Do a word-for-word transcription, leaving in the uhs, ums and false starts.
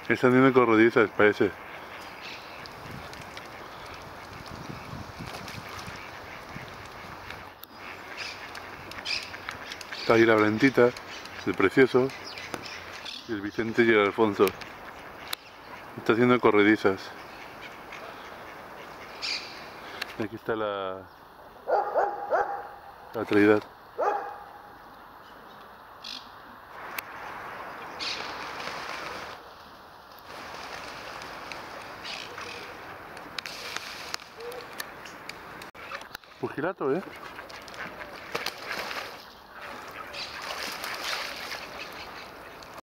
Están haciendo corredizas, parece. Está ahí la Brentita, el Precioso, y el Vicente y el Alfonso. Está haciendo corredizas. Y aquí está la, la Trinidad. Pugilato, ¿eh?